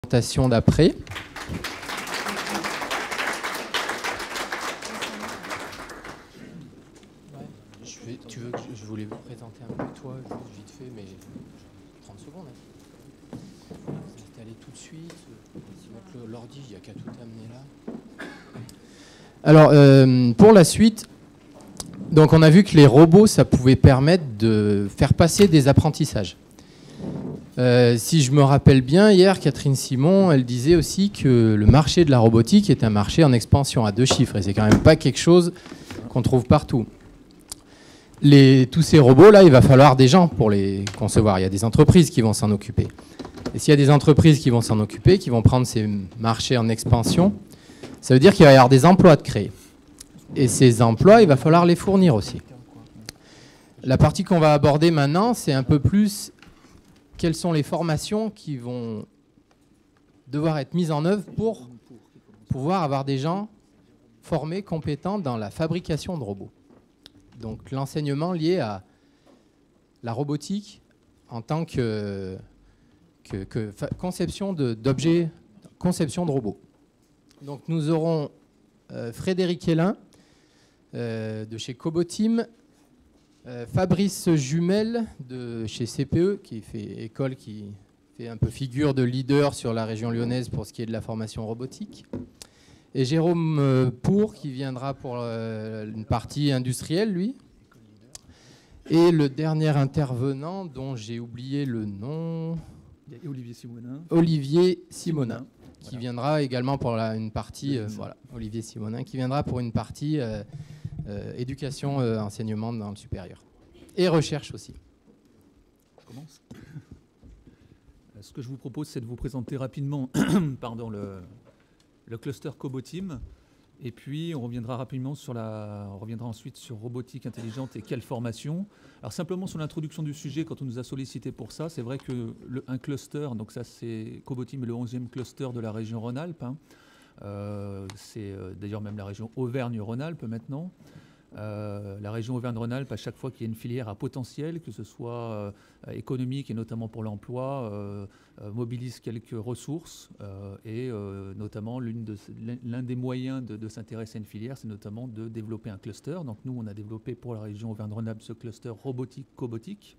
Présentation d'après. Je voulais vous présenter un peu toi, vite fait, mais 30 secondes. Vous installez tout de suite. L'ordi, il n'y a qu'à tout amener là. Alors, pour la suite, donc on a vu que les robots, ça pouvait permettre de faire passer des apprentissages. Si je me rappelle bien, hier, Catherine Simon, elle disait aussi que le marché de la robotique est un marché en expansion à 2 chiffres. Et c'est quand même pas quelque chose qu'on trouve partout. Tous ces robots-là, il va falloir des gens pour les concevoir. Il y a des entreprises qui vont s'en occuper. Et s'il y a des entreprises qui vont s'en occuper, qui vont prendre ces marchés en expansion, ça veut dire qu'il va y avoir des emplois de créer. Et ces emplois, il va falloir les fournir aussi. La partie qu'on va aborder maintenant, c'est un peu plus quelles sont les formations qui vont devoir être mises en œuvre pour pouvoir avoir des gens formés, compétents dans la fabrication de robots. Donc l'enseignement lié à la robotique en tant que conception d'objets, conception de robots. Donc nous aurons Frédéric Hélin de chez Coboteam, Fabrice Jumel de chez CPE, qui fait un peu figure de leader sur la région lyonnaise pour ce qui est de la formation robotique. Et Jérôme Pour, qui viendra pour une partie industrielle, lui. Et le dernier intervenant, dont j'ai oublié le nom... Olivier Simonin, qui viendra également pour une partie... Olivier Simonin, qui viendra pour une partie éducation, enseignement dans le supérieur. Et recherche aussi. Je commence. Ce que je vous propose, c'est de vous présenter rapidement le cluster Coboteam, et puis on reviendra ensuite sur robotique intelligente et quelle formation. Alors simplement sur l'introduction du sujet, quand on nous a sollicité pour ça, c'est vrai que un cluster, donc ça c'est Coboteam est le 11e cluster de la région Rhône-Alpes. C'est d'ailleurs même la région Auvergne-Rhône-Alpes maintenant. La région Auvergne-Rhône-Alpes, à chaque fois qu'il y a une filière à potentiel, que ce soit économique et notamment pour l'emploi, mobilise quelques ressources et notamment l'un des moyens de s'intéresser à une filière, c'est notamment de développer un cluster. Donc nous, on a développé pour la région Auvergne-Rhône-Alpes ce cluster robotique-cobotique.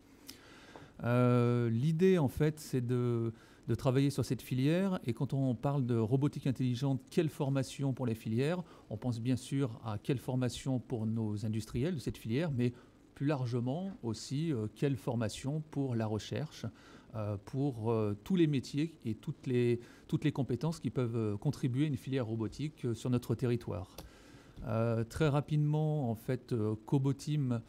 L'idée, en fait, c'est de travailler sur cette filière. Et quand on parle de robotique intelligente, quelle formation pour les filières? On pense bien sûr à quelle formation pour nos industriels de cette filière, mais plus largement aussi quelle formation pour la recherche, pour tous les métiers et toutes les compétences qui peuvent contribuer à une filière robotique sur notre territoire. Très rapidement, en fait, Coboteam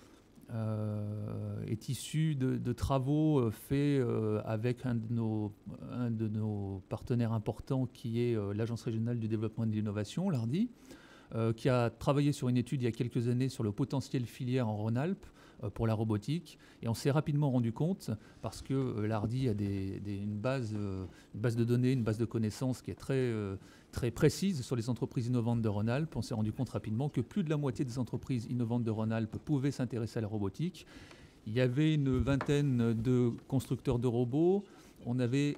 est issu de travaux faits avec un de nos partenaires importants qui est l'Agence régionale du développement et de l'innovation, l'ARDI, qui a travaillé sur une étude il y a quelques années sur le potentiel filière en Rhône-Alpes pour la robotique. Et on s'est rapidement rendu compte, parce que l'ARDI a une base de données, une base de connaissances qui est très précise sur les entreprises innovantes de Rhône-Alpes. On s'est rendu compte rapidement que plus de la moitié des entreprises innovantes de Rhône-Alpes pouvaient s'intéresser à la robotique. Il y avait une vingtaine de constructeurs de robots. On avait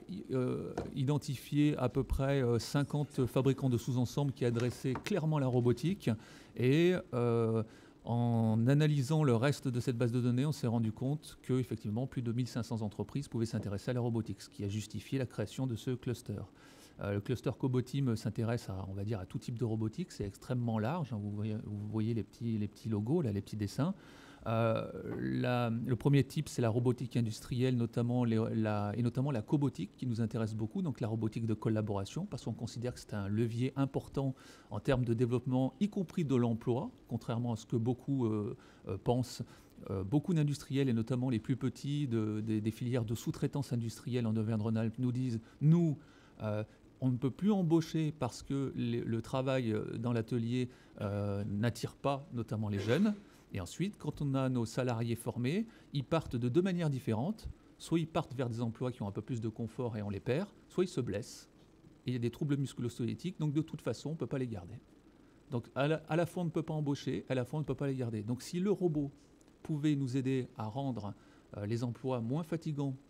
identifié à peu près 50 fabricants de sous-ensembles qui adressaient clairement la robotique. Et en analysant le reste de cette base de données, on s'est rendu compte qu'effectivement, plus de 1500 entreprises pouvaient s'intéresser à la robotique, ce qui a justifié la création de ce cluster. Le cluster Coboteam s'intéresse à tout type de robotique. C'est extrêmement large. Vous voyez les petits logos, là, les petits dessins. Le premier type, c'est la robotique industrielle, notamment la cobotique, qui nous intéresse beaucoup, donc la robotique de collaboration, parce qu'on considère que c'est un levier important en termes de développement, y compris de l'emploi, contrairement à ce que beaucoup pensent. Beaucoup d'industriels, et notamment les plus petits des filières de sous-traitance industrielle en Auvergne-Rhône-Alpes, nous disent on ne peut plus embaucher parce que le travail dans l'atelier n'attire pas notamment les jeunes. Et ensuite, quand on a nos salariés formés, ils partent de 2 manières différentes. Soit ils partent vers des emplois qui ont un peu plus de confort et on les perd, soit ils se blessent. Et il y a des troubles musculo-squelettiques, donc de toute façon, on ne peut pas les garder. Donc à la fois, on ne peut pas embaucher, à la fois, on ne peut pas les garder. Donc si le robot pouvait nous aider à rendre les emplois moins fatigants,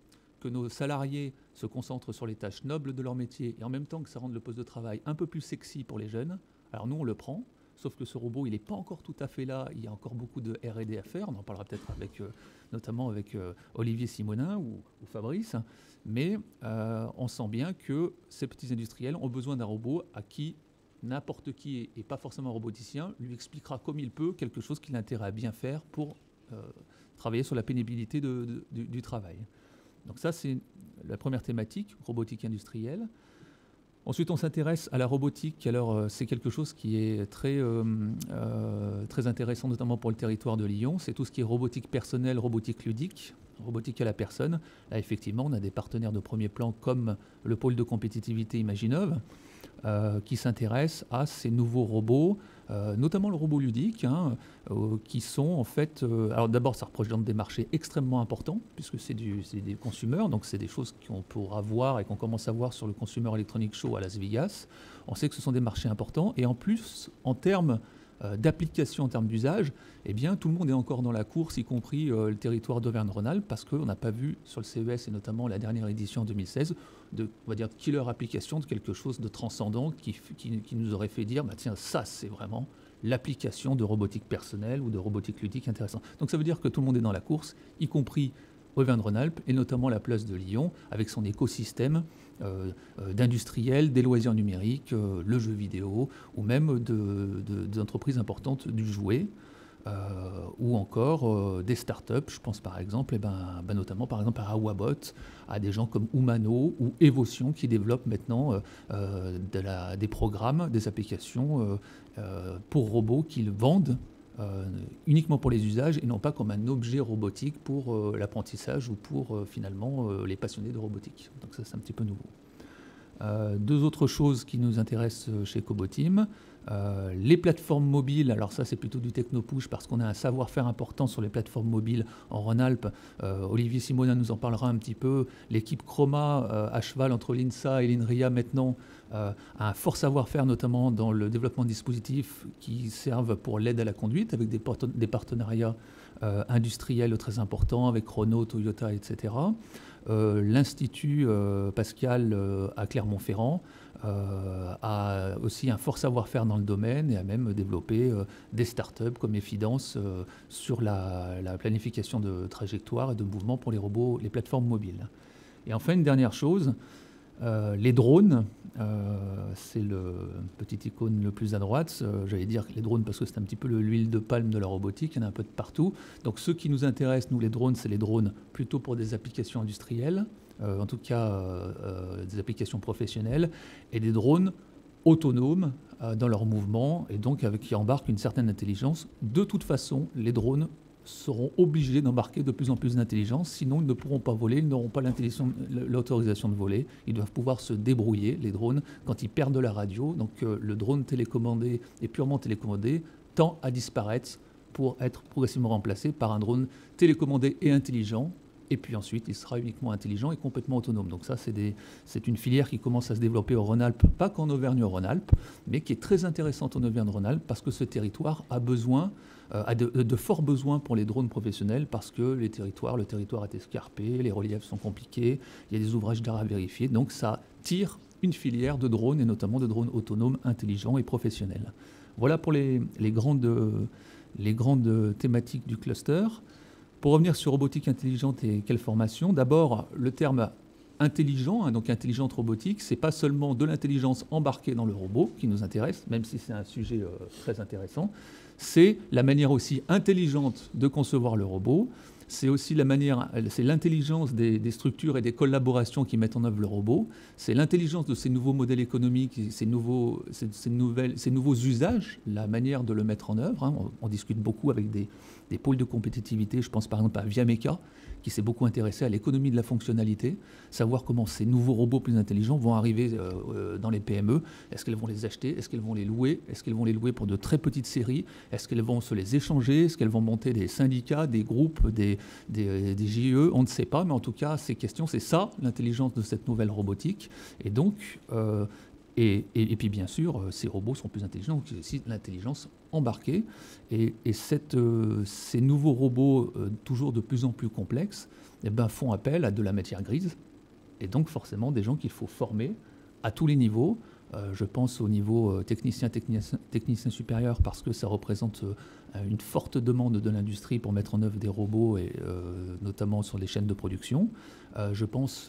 que nos salariés se concentrent sur les tâches nobles de leur métier et en même temps que ça rende le poste de travail un peu plus sexy pour les jeunes, alors nous on le prend, sauf que ce robot il n'est pas encore tout à fait là, il y a encore beaucoup de R&D à faire, on en parlera peut-être avec, notamment avec Olivier Simonin ou Fabrice, mais on sent bien que ces petits industriels ont besoin d'un robot à qui n'importe qui, et pas forcément un roboticien, lui expliquera comme il peut quelque chose qu'il a intérêt à bien faire pour travailler sur la pénibilité du travail. Donc ça, c'est la première thématique, robotique industrielle. Ensuite, on s'intéresse à la robotique. Alors, c'est quelque chose qui est très intéressant, notamment pour le territoire de Lyon. C'est tout ce qui est robotique personnelle, robotique ludique, robotique à la personne. Là, effectivement, on a des partenaires de premier plan comme le pôle de compétitivité Imaginov, qui s'intéressent à ces nouveaux robots, notamment le robot ludique, qui sont en fait... alors d'abord, ça représente des marchés extrêmement importants, puisque c'est des consumers, donc c'est des choses qu'on pourra voir et qu'on commence à voir sur le Consumer Electronic Show à Las Vegas. On sait que ce sont des marchés importants, et en plus, en termes d'application, en termes d'usage, eh bien, tout le monde est encore dans la course, y compris le territoire d'Auvergne-Rhône-Alpes, parce qu'on n'a pas vu sur le CES, et notamment la dernière édition en 2016, on va dire, killer application de quelque chose de transcendant qui nous aurait fait dire, bah, tiens, ça, c'est vraiment l'application de robotique personnelle ou de robotique ludique intéressante. Donc ça veut dire que tout le monde est dans la course, y compris Auvergne-Rhône-Alpes, et notamment la place de Lyon, avec son écosystème d'industriels, des loisirs numériques, le jeu vidéo, ou même d'entreprises importantes du jouet, ou encore des startups. Je pense par exemple, notamment par exemple à Awabot, à des gens comme Humano ou Evotion qui développent maintenant des programmes, des applications pour robots qu'ils vendent uniquement pour les usages et non pas comme un objet robotique pour l'apprentissage ou pour finalement les passionnés de robotique. Donc ça, c'est un petit peu nouveau. Deux autres choses qui nous intéressent chez Coboteam, les plateformes mobiles. Alors ça, c'est plutôt du techno-push parce qu'on a un savoir-faire important sur les plateformes mobiles en Rhône-Alpes. Olivier Simonin nous en parlera un petit peu. L'équipe Chroma, à cheval entre l'INSA et l'INRIA maintenant, a un fort savoir-faire notamment dans le développement de dispositifs qui servent pour l'aide à la conduite avec des partenariats industriels très importants avec Renault, Toyota, etc. L'Institut Pascal à Clermont-Ferrand a aussi un fort savoir-faire dans le domaine et a même développé des startups comme Effidence sur la planification de trajectoire et de mouvement pour les robots, les plateformes mobiles. Et enfin, une dernière chose, les drones, c'est le petit icône le plus à droite. J'allais dire les drones parce que c'est un petit peu l'huile de palme de la robotique, il y en a un peu de partout. Donc ceux qui nous intéressent, nous les drones, c'est les drones plutôt pour des applications industrielles, en tout cas des applications professionnelles, et des drones autonomes dans leur mouvement, et donc qui embarquent une certaine intelligence. De toute façon, les drones seront obligés d'embarquer de plus en plus d'intelligence, sinon ils ne pourront pas voler, ils n'auront pas l'autorisation de voler, ils doivent pouvoir se débrouiller, les drones, quand ils perdent de la radio. Donc le drone télécommandé et purement télécommandé tend à disparaître pour être progressivement remplacé par un drone télécommandé et intelligent, et puis ensuite il sera uniquement intelligent et complètement autonome. Donc ça, c'est une filière qui commence à se développer au Rhône-Alpes, pas qu'en Auvergne-Rhône-Alpes, mais qui est très intéressante en Auvergne-Rhône-Alpes parce que ce territoire a de forts besoins pour les drones professionnels parce que le territoire est escarpé, les reliefs sont compliqués, il y a des ouvrages d'art à vérifier, donc ça tire une filière de drones et notamment de drones autonomes, intelligents et professionnels. Voilà pour les grandes thématiques du cluster. Pour revenir sur robotique intelligente et quelle formation, d'abord le terme intelligent, donc intelligente robotique, c'est pas seulement de l'intelligence embarquée dans le robot qui nous intéresse, même si c'est un sujet très intéressant, c'est la manière aussi intelligente de concevoir le robot, c'est aussi c'est l'intelligence des structures et des collaborations qui mettent en œuvre le robot, c'est l'intelligence de ces nouveaux modèles économiques, ces nouveaux usages, la manière de le mettre en œuvre. On discute beaucoup avec des pôles de compétitivité, je pense par exemple à Viameca, qui s'est beaucoup intéressé à l'économie de la fonctionnalité, savoir comment ces nouveaux robots plus intelligents vont arriver dans les PME. Est-ce qu'elles vont les acheter? Est-ce qu'elles vont les louer? Est-ce qu'elles vont les louer pour de très petites séries? Est-ce qu'elles vont se les échanger? Est-ce qu'elles vont monter des syndicats, des groupes, des JE? On ne sait pas, mais en tout cas, ces questions, c'est ça, l'intelligence de cette nouvelle robotique. Et donc, et puis bien sûr, ces robots sont plus intelligents, donc c'est aussi l'intelligence embarquée. Et ces nouveaux robots, toujours de plus en plus complexes, eh ben, font appel à de la matière grise, et donc forcément des gens qu'il faut former à tous les niveaux. Je pense au niveau technicien supérieur, parce que ça représente une forte demande de l'industrie pour mettre en œuvre des robots, et notamment sur les chaînes de production. Je pense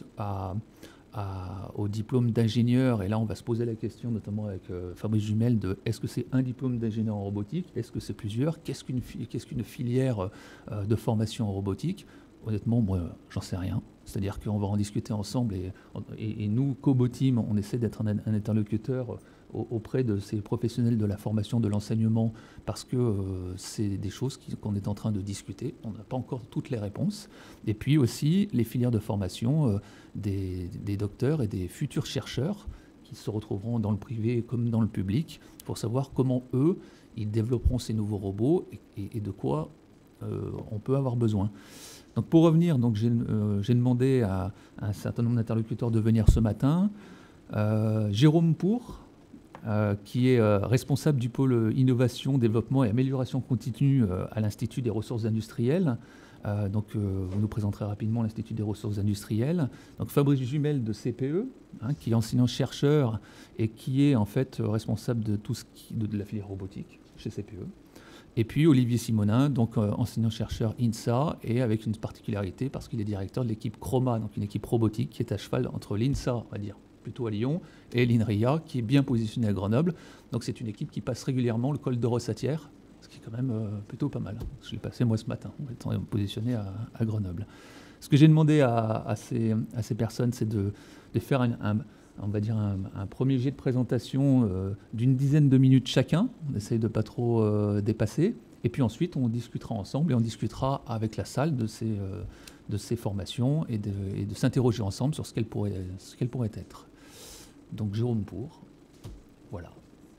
au diplôme d'ingénieur, et là on va se poser la question, notamment avec Fabrice Jumel, de est-ce que c'est un diplôme d'ingénieur en robotique, est-ce que c'est plusieurs, qu'est-ce qu'une filière de formation en robotique? Honnêtement, moi, j'en sais rien. C'est-à-dire qu'on va en discuter ensemble, et nous, Coboteam, on essaie d'être un interlocuteur auprès de ces professionnels de la formation, de l'enseignement, parce que c'est des choses qu'on est en train de discuter. On n'a pas encore toutes les réponses. Et puis aussi les filières de formation des docteurs et des futurs chercheurs qui se retrouveront dans le privé comme dans le public, pour savoir comment eux, ils développeront ces nouveaux robots, et de quoi on peut avoir besoin. Donc pour revenir, j'ai demandé à un certain nombre d'interlocuteurs de venir ce matin. Jérôme Pour, qui est responsable du pôle innovation, développement et amélioration continue à l'Institut des ressources industrielles. Vous nous présenterez rapidement l'Institut des ressources industrielles. Donc Fabrice Jumel de CPE, qui est enseignant-chercheur et qui est en fait responsable de tout de la filière robotique chez CPE. Et puis Olivier Simonin, donc enseignant-chercheur INSA, et avec une particularité parce qu'il est directeur de l'équipe Chroma, donc une équipe robotique qui est à cheval entre l'INSA, on va dire plutôt à Lyon, et l'INRIA, qui est bien positionnée à Grenoble. Donc c'est une équipe qui passe régulièrement le col de Rossatière, ce qui est quand même plutôt pas mal. Je l'ai passé moi ce matin, étant positionné à Grenoble. Ce que j'ai demandé à ces personnes, c'est de faire on va dire un premier jet de présentation d'une dizaine de minutes chacun. On essaye de ne pas trop dépasser. Et puis ensuite, on discutera ensemble, et on discutera avec la salle de ces formations, et de s'interroger ensemble sur ce qu'elles pourraient être. Donc Jérôme Pour, voilà.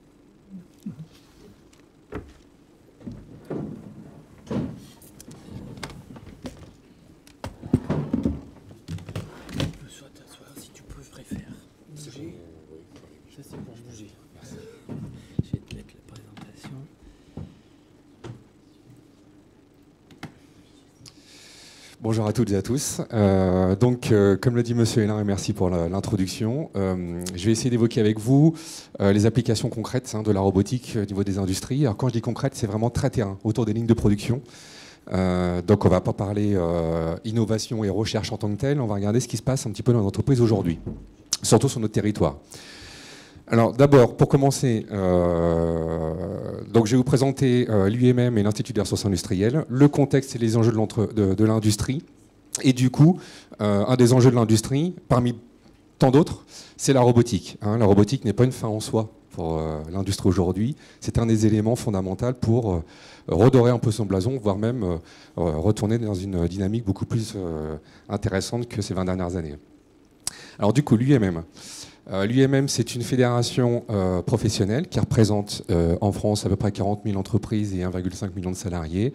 Bonjour à toutes et à tous. Comme l'a dit Monsieur Hélin, et merci pour l'introduction, je vais essayer d'évoquer avec vous les applications concrètes de la robotique au niveau des industries. Alors quand je dis concrète, c'est vraiment très terrain, autour des lignes de production. Donc on ne va pas parler innovation et recherche en tant que tel, on va regarder ce qui se passe un petit peu dans les entreprises aujourd'hui, surtout sur notre territoire. Alors d'abord, pour commencer, donc je vais vous présenter l'UMM et l'Institut des ressources industrielles, le contexte et les enjeux de l'industrie. Et du coup, un des enjeux de l'industrie, parmi tant d'autres, c'est la robotique. La robotique n'est pas une fin en soi pour l'industrie aujourd'hui, c'est un des éléments fondamentaux pour redorer un peu son blason, voire même retourner dans une dynamique beaucoup plus intéressante que ces 20 dernières années. Alors du coup, l'UMM. L'UMM, c'est une fédération professionnelle qui représente en France à peu près 40 000 entreprises et 1,5 million de salariés.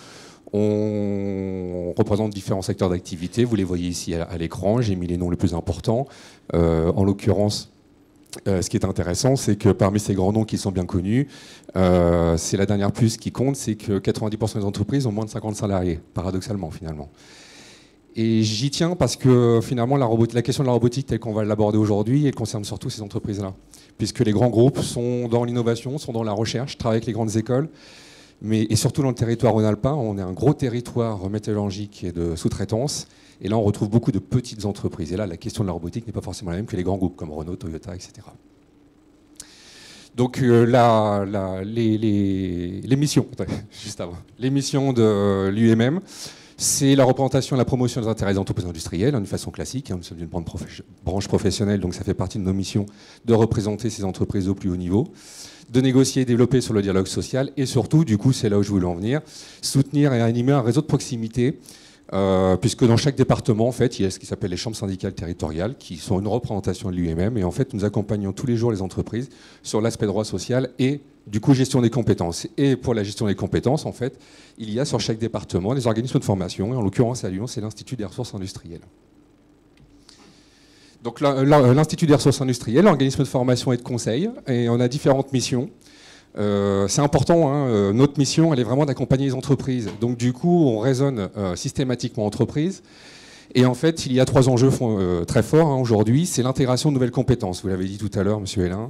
On représente différents secteurs d'activité, vous les voyez ici à l'écran, j'ai mis les noms les plus importants. En l'occurrence, ce qui est intéressant, c'est que parmi ces grands noms qui sont bien connus, c'est la dernière puce qui compte, c'est que 90% des entreprises ont moins de 50 salariés, paradoxalement finalement. Et j'y tiens parce que finalement la question de la robotique telle qu'on va l'aborder aujourd'hui, elle concerne surtout ces entreprises-là. Puisque les grands groupes sont dans l'innovation, sont dans la recherche, travaillent avec les grandes écoles, et surtout dans le territoire rhône-alpin, on est un gros territoire métallurgique et de sous-traitance. Et là, on retrouve beaucoup de petites entreprises. Et là, la question de la robotique n'est pas forcément la même que les grands groupes comme Renault, Toyota, etc. Donc les missions, juste avant, les missions de l'UMM, c'est la représentation et la promotion des intérêts des entreprises industrielles, d'une façon classique. Nous sommes une branche professionnelle, donc ça fait partie de nos missions de représenter ces entreprises au plus haut niveau, de négocier et développer sur le dialogue social, et surtout, du coup, c'est là où je voulais en venir, soutenir et animer un réseau de proximité, puisque dans chaque département, en fait, il y a ce qui s'appelle les chambres syndicales territoriales, qui sont une représentation de l'UMM, et en fait, nous accompagnons tous les jours les entreprises sur l'aspect droit social et du coup, gestion des compétences. Et pour la gestion des compétences, en fait, il y a sur chaque département des organismes de formation. Et en l'occurrence, à Lyon, c'est l'Institut des ressources industrielles. Donc l'Institut des ressources industrielles, organisme de formation et de conseil. Et on a différentes missions. C'est important, notre mission, elle est vraiment d'accompagner les entreprises. Donc du coup, on raisonne systématiquement entreprise. Et en fait, il y a 3 enjeux très forts aujourd'hui. C'est l'intégration de nouvelles compétences. Vous l'avez dit tout à l'heure, Monsieur Hélin.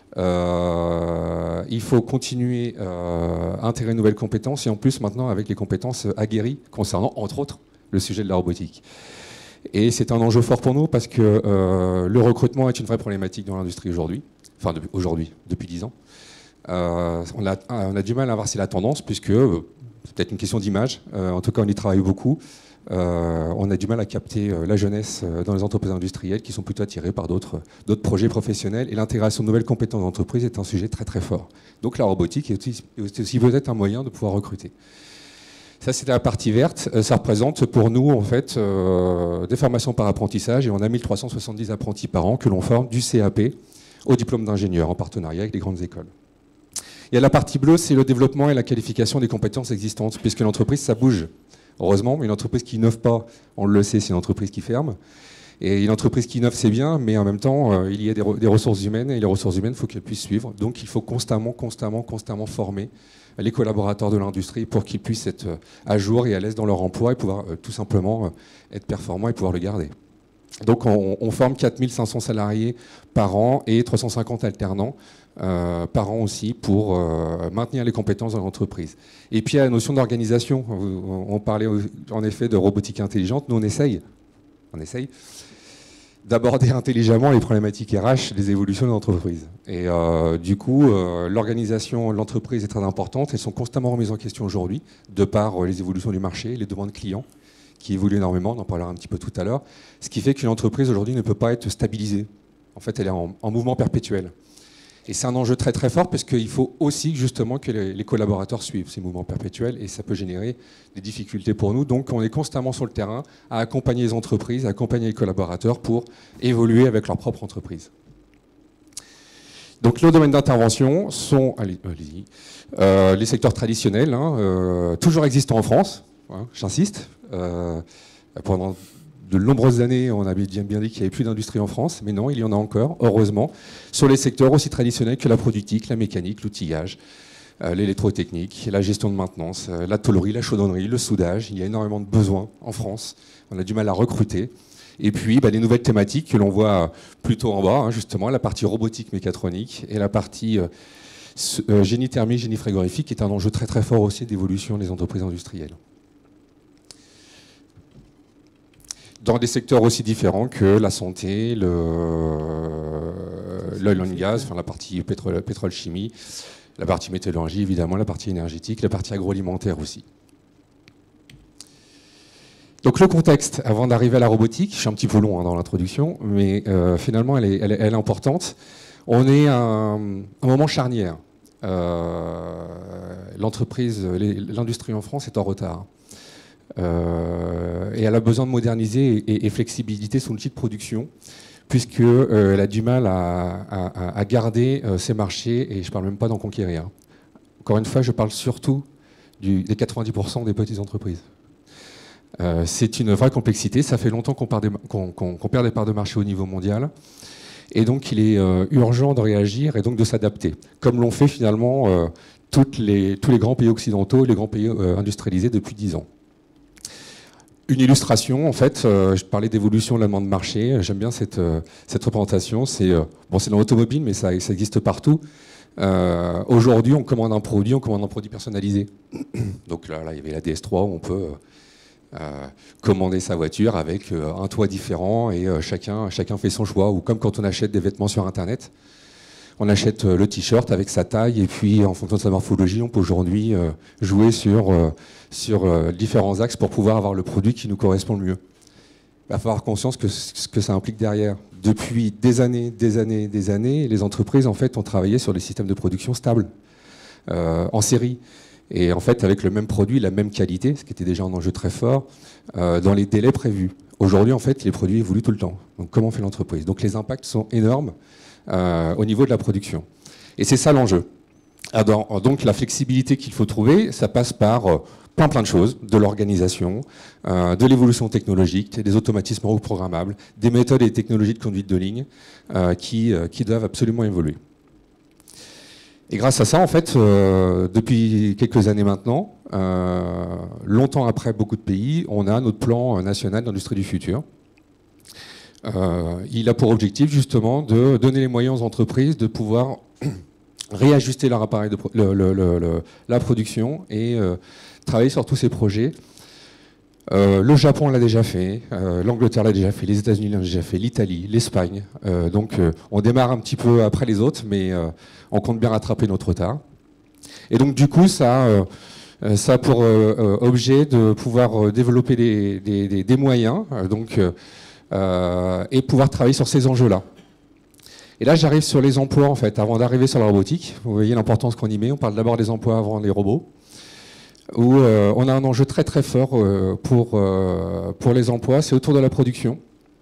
Il faut continuer à intégrer de nouvelles compétences et en plus maintenant avec les compétences aguerries concernant, entre autres, le sujet de la robotique. Et c'est un enjeu fort pour nous parce que le recrutement est une vraie problématique dans l'industrie aujourd'hui. Enfin, depuis 10 ans. On a du mal à inverser la tendance puisque, c'est peut-être une question d'image, en tout cas on y travaille beaucoup, on a du mal à capter la jeunesse dans les entreprises industrielles qui sont plutôt attirées par d'autres projets professionnels et l'intégration de nouvelles compétences d'entreprise est un sujet très très fort. Donc la robotique est aussi peut-être un moyen de pouvoir recruter. Ça c'était la partie verte, ça représente pour nous en fait des formations par apprentissage et on a 1370 apprentis par an que l'on forme du CAP au diplôme d'ingénieur en partenariat avec les grandes écoles. Il y a la partie bleue, c'est le développement et la qualification des compétences existantes, puisque l'entreprise, ça bouge. Heureusement, une entreprise qui n'innove pas, on le sait, c'est une entreprise qui ferme. Et une entreprise qui innove, c'est bien, mais en même temps, il y a des ressources humaines, et les ressources humaines, il faut qu'elles puissent suivre. Donc il faut constamment former les collaborateurs de l'industrie pour qu'ils puissent être à jour et à l'aise dans leur emploi et pouvoir tout simplement être performants et pouvoir le garder. Donc on forme 4500 salariés par an et 350 alternants par an aussi pour maintenir les compétences dans l'entreprise. Et puis il y a la notion d'organisation. On parlait en effet de robotique intelligente. Nous on essaye d'aborder intelligemment les problématiques RH des évolutions de l'entreprise. Et du coup, l'organisation de l'entreprise est très importante. Elles sont constamment remises en question aujourd'hui de par les évolutions du marché, les demandes clients qui évolue énormément, on en parlera un petit peu tout à l'heure, ce qui fait qu'une entreprise aujourd'hui ne peut pas être stabilisée. En fait, elle est en mouvement perpétuel. Et c'est un enjeu très très fort parce qu'il faut aussi justement que les collaborateurs suivent ces mouvements perpétuels et ça peut générer des difficultés pour nous. Donc on est constamment sur le terrain à accompagner les entreprises, à accompagner les collaborateurs pour évoluer avec leur propre entreprise. Donc nos domaines d'intervention sont les secteurs traditionnels, toujours existants en France, j'insiste. Pendant de nombreuses années, on avait bien dit qu'il n'y avait plus d'industrie en France, mais non, il y en a encore, heureusement, sur les secteurs aussi traditionnels que la productique, la mécanique, l'outillage, l'électrotechnique, la gestion de maintenance, la tôlerie, la chaudronnerie, le soudage. Il y a énormément de besoins en France, on a du mal à recruter. Et puis les nouvelles thématiques que l'on voit plutôt en bas, justement, la partie robotique mécatronique et la partie génie thermique, génie frigorifique, qui est un enjeu très très fort aussi d'évolution des entreprises industrielles. Dans des secteurs aussi différents que la santé, l'oil and gas, enfin la partie pétrole chimie, la partie métallurgie évidemment, la partie énergétique, la partie agroalimentaire aussi. Donc le contexte, avant d'arriver à la robotique, je suis un petit peu long dans l'introduction, mais finalement elle est importante. On est à un moment charnière. L'industrie en France est en retard. Et elle a besoin de moderniser et flexibilité son outil de production, puisqu'elle a du mal à garder ses marchés, et je ne parle même pas d'en conquérir. Encore une fois, je parle surtout des 90% des petites entreprises. C'est une vraie complexité, ça fait longtemps qu'on perd des parts de marché au niveau mondial, et donc il est urgent de réagir et donc de s'adapter, comme l'ont fait finalement tous les grands pays occidentaux et les grands pays industrialisés depuis 10 ans. Une illustration, en fait, je parlais d'évolution de la demande de marché, j'aime bien cette représentation, c'est dans l'automobile, mais ça existe partout. Aujourd'hui, on commande un produit personnalisé. Donc là, il y avait la DS3 où on peut commander sa voiture avec un toit différent et chacun fait son choix. Ou comme quand on achète des vêtements sur Internet, on achète le t-shirt avec sa taille et puis en fonction de sa morphologie, on peut aujourd'hui jouer sur différents axes pour pouvoir avoir le produit qui nous correspond le mieux. Il va falloir conscience que ce que ça implique derrière. Depuis des années, les entreprises en fait ont travaillé sur des systèmes de production stables, en série. Et en fait, avec le même produit, la même qualité, ce qui était déjà un enjeu très fort, dans les délais prévus. Aujourd'hui, en fait, les produits évoluent tout le temps. Donc, comment fait l'entreprise? Donc, les impacts sont énormes au niveau de la production. Et c'est ça l'enjeu. Donc, la flexibilité qu'il faut trouver, ça passe par plein de choses, de l'organisation, de l'évolution technologique, des automatismes reprogrammables, des méthodes et des technologies de conduite de ligne qui doivent absolument évoluer. Et grâce à ça, en fait, depuis quelques années maintenant, longtemps après beaucoup de pays, on a notre plan national d'industrie du futur. Il a pour objectif justement de donner les moyens aux entreprises de pouvoir réajuster leur appareil, la production et travailler sur tous ces projets. Le Japon l'a déjà fait, l'Angleterre l'a déjà fait, les États-Unis l'ont déjà fait, l'Italie, l'Espagne. Donc on démarre un petit peu après les autres, mais on compte bien rattraper notre retard. Et donc du coup, ça a pour objet de pouvoir développer des moyens et pouvoir travailler sur ces enjeux-là. Et là, j'arrive sur les emplois, en fait, avant d'arriver sur la robotique. Vous voyez l'importance qu'on y met. On parle d'abord des emplois avant les robots, où on a un enjeu très très fort pour les emplois, c'est autour de la production.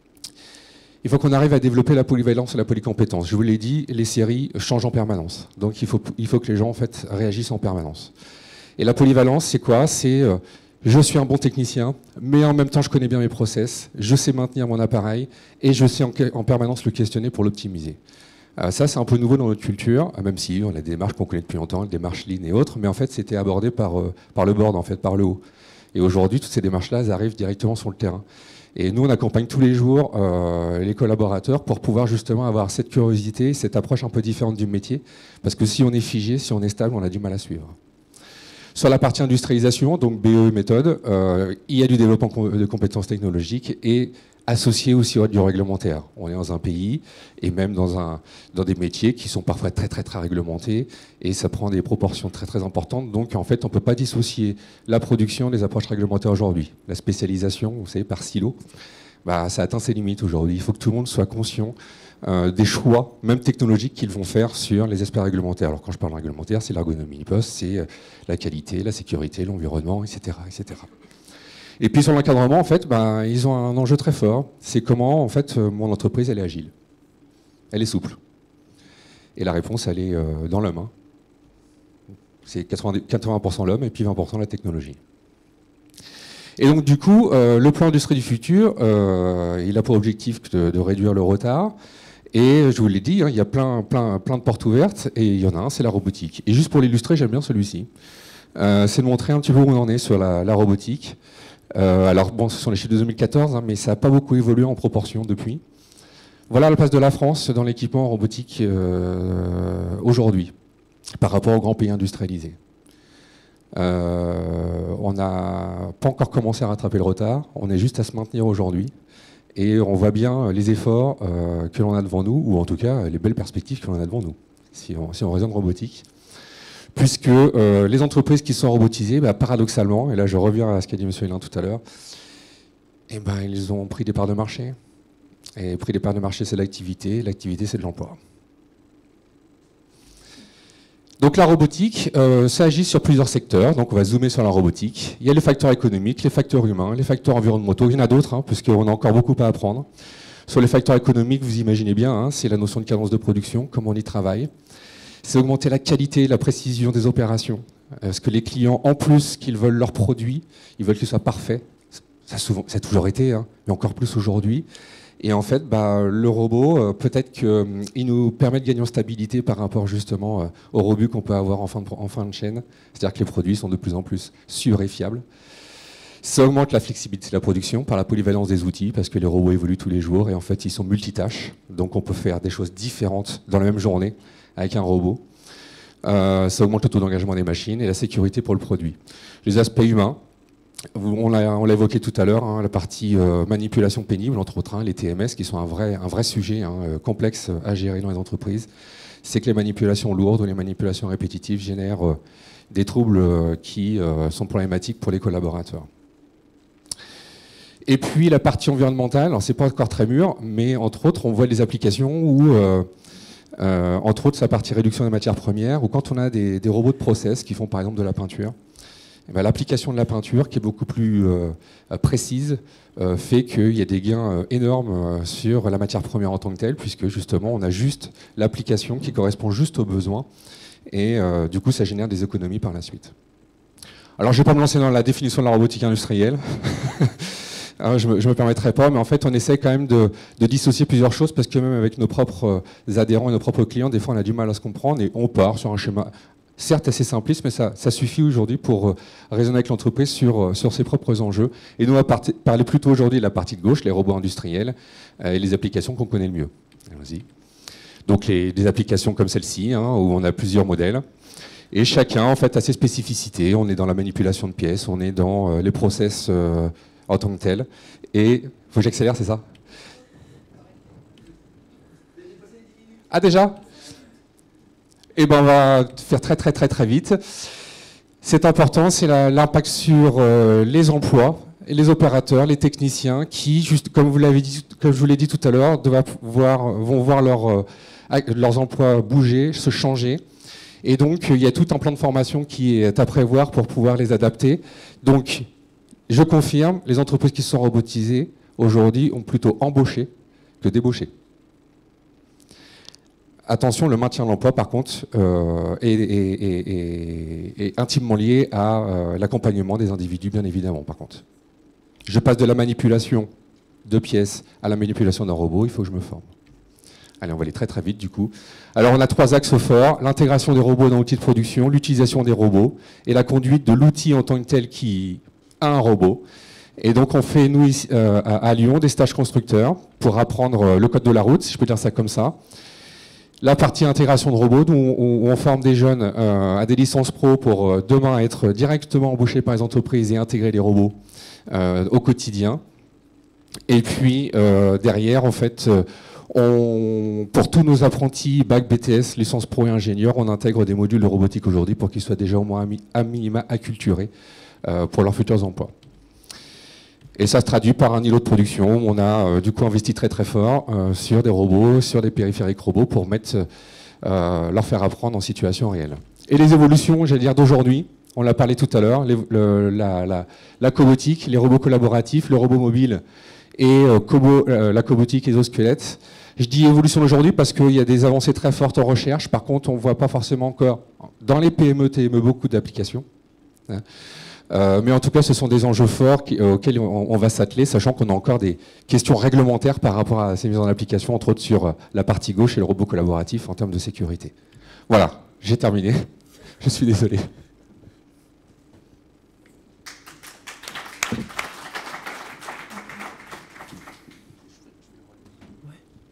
Il faut qu'on arrive à développer la polyvalence et la polycompétence. Je vous l'ai dit, les séries changent en permanence. Donc il faut que les gens en fait, réagissent en permanence. Et la polyvalence, c'est quoi? C'est je suis un bon technicien, mais en même temps je connais bien mes process, je sais maintenir mon appareil et je sais en permanence le questionner pour l'optimiser. Ça, c'est un peu nouveau dans notre culture, même si on a des démarches qu'on connaît depuis longtemps, des démarches Lean et autres, mais en fait, c'était abordé par le board, en fait, par le haut. Et aujourd'hui, toutes ces démarches-là, elles arrivent directement sur le terrain. Et nous, on accompagne tous les jours les collaborateurs pour pouvoir justement avoir cette curiosité, cette approche un peu différente du métier, parce que si on est figé, si on est stable, on a du mal à suivre. Sur la partie industrialisation, donc BE méthode, il y a du développement de compétences technologiques et associé aussi du réglementaire. On est dans un pays et même dans des métiers qui sont parfois très très très réglementés et ça prend des proportions très très importantes. Donc en fait, on ne peut pas dissocier la production des approches réglementaires aujourd'hui. La spécialisation, vous savez, par silo, ça atteint ses limites aujourd'hui. Il faut que tout le monde soit conscient des choix, même technologiques, qu'ils vont faire sur les aspects réglementaires. Alors quand je parle réglementaire, c'est l'ergonomie du poste, c'est la qualité, la sécurité, l'environnement, etc., etc. Et puis sur l'encadrement, en fait, ils ont un enjeu très fort. C'est comment, en fait, mon entreprise, elle est agile. Elle est souple. Et la réponse, elle est dans l'homme. Hein. C'est 80% l'homme et puis 20% la technologie. Et donc, du coup, le plan industrie du futur, il a pour objectif de réduire le retard. Et je vous l'ai dit, hein, il y a plein de portes ouvertes. Et il y en a un, c'est la robotique. Et juste pour l'illustrer, j'aime bien celui-ci. C'est de montrer un petit peu où on en est sur la robotique. Alors bon, ce sont les chiffres de 2014, hein, mais ça n'a pas beaucoup évolué en proportion depuis. Voilà la place de la France dans l'équipement robotique aujourd'hui, par rapport aux grands pays industrialisés. On n'a pas encore commencé à rattraper le retard, on est juste à se maintenir aujourd'hui. Et on voit bien les efforts que l'on a devant nous, ou en tout cas les belles perspectives que l'on a devant nous, si on raisonne robotique. Puisque les entreprises qui sont robotisées, paradoxalement, et là je reviens à ce qu'a dit M. Hélin tout à l'heure, ils ont pris des parts de marché. Et pris des parts de marché, c'est l'activité c'est de l'emploi. Donc la robotique, ça agit sur plusieurs secteurs, donc on va zoomer sur la robotique. Il y a les facteurs économiques, les facteurs humains, les facteurs environnementaux, il y en a d'autres, hein, puisqu'on a encore beaucoup à apprendre. Sur les facteurs économiques, vous imaginez bien, hein, c'est la notion de cadence de production, comment on y travaille. C'est augmenter la qualité, la précision des opérations. Parce que les clients, en plus qu'ils veulent leurs produits, ils veulent qu'ils soient parfaits. Ça a toujours été, hein, mais encore plus aujourd'hui. Et en fait, le robot, peut-être qu'il nous permet de gagner en stabilité par rapport justement au rebut qu'on peut avoir en fin de chaîne. C'est-à-dire que les produits sont de plus en plus sûrs et fiables. Ça augmente la flexibilité de la production par la polyvalence des outils, parce que les robots évoluent tous les jours et en fait, ils sont multitâches. Donc on peut faire des choses différentes dans la même journée avec un robot. Ça augmente le taux d'engagement des machines et la sécurité pour le produit. Les aspects humains, on l'a évoqué tout à l'heure, hein, la partie manipulation pénible, entre autres, hein, les TMS, qui sont un vrai sujet complexe à gérer dans les entreprises. C'est que les manipulations lourdes ou les manipulations répétitives génèrent des troubles qui sont problématiques pour les collaborateurs. Et puis la partie environnementale, alors c'est pas encore très mûr, mais entre autres, on voit des applications où entre autres, sa partie réduction des matières premières, ou quand on a des robots de process qui font par exemple de la peinture, l'application de la peinture, qui est beaucoup plus précise, fait qu'il y a des gains énormes sur la matière première en tant que telle, puisque justement on a juste l'application qui correspond juste aux besoins, et du coup ça génère des économies par la suite. Alors je ne vais pas me lancer dans la définition de la robotique industrielle, Je me permettrai pas, mais en fait, on essaie quand même de dissocier plusieurs choses parce que même avec nos propres adhérents et nos propres clients, des fois, on a du mal à se comprendre et on part sur un schéma, certes assez simpliste, mais ça suffit aujourd'hui pour raisonner avec l'entreprise sur ses propres enjeux. Et nous, on va parler plutôt aujourd'hui de la partie de gauche, les robots industriels et les applications qu'on connaît le mieux. Allons-y. Donc, des applications comme celle-ci, où on a plusieurs modèles. Et chacun, en fait, a ses spécificités. On est dans la manipulation de pièces, on est dans les process en tant que tel. Et faut que j'accélère, c'est ça? Ah, déjà? Eh ben, on va faire très vite. C'est important, c'est l'impact sur les emplois, et les opérateurs, les techniciens, qui, juste comme vous l'avez dit, comme je vous l'ai dit tout à l'heure, vont voir leurs emplois bouger, se changer. Et donc, il y a tout un plan de formation qui est à prévoir pour pouvoir les adapter. Donc, je confirme, les entreprises qui sont robotisées, aujourd'hui, ont plutôt embauché que débauché. Attention, le maintien de l'emploi, par contre, est intimement lié à l'accompagnement des individus, bien évidemment, par contre. Je passe de la manipulation de pièces à la manipulation d'un robot, il faut que je me forme. Allez, on va aller très vite, du coup. Alors, on a 3 axes forts: l'intégration des robots dans l'outil de production, l'utilisation des robots, et la conduite de l'outil en tant que tel qui a un robot. Et donc, on fait, nous, ici, à Lyon, des stages constructeurs pour apprendre le code de la route, si je peux dire ça comme ça. La partie intégration de robots, où on forme des jeunes à des licences pro pour demain être directement embauchés par les entreprises et intégrer les robots au quotidien. Et puis, derrière, en fait, pour tous nos apprentis, bac, BTS, licence pro et ingénieurs, on intègre des modules de robotique aujourd'hui pour qu'ils soient déjà au moins à minima acculturés pour leurs futurs emplois. Et ça se traduit par un îlot de production. On a du coup investi très fort sur des robots, sur des périphériques robots pour leur faire apprendre en situation réelle. Et les évolutions, j'allais dire, d'aujourd'hui, on l'a parlé tout à l'heure, la cobotique, les robots collaboratifs, le robot mobile et la cobotique exosquelette. Je dis évolution d'aujourd'hui parce qu'il y a des avancées très fortes en recherche. Par contre, on ne voit pas forcément encore dans les PME, TME beaucoup d'applications. Mais en tout cas, ce sont des enjeux forts auxquels on va s'atteler, sachant qu'on a encore des questions réglementaires par rapport à ces mises en application, entre autres sur la partie gauche et le robot collaboratif en termes de sécurité. Voilà, j'ai terminé. Je suis désolé.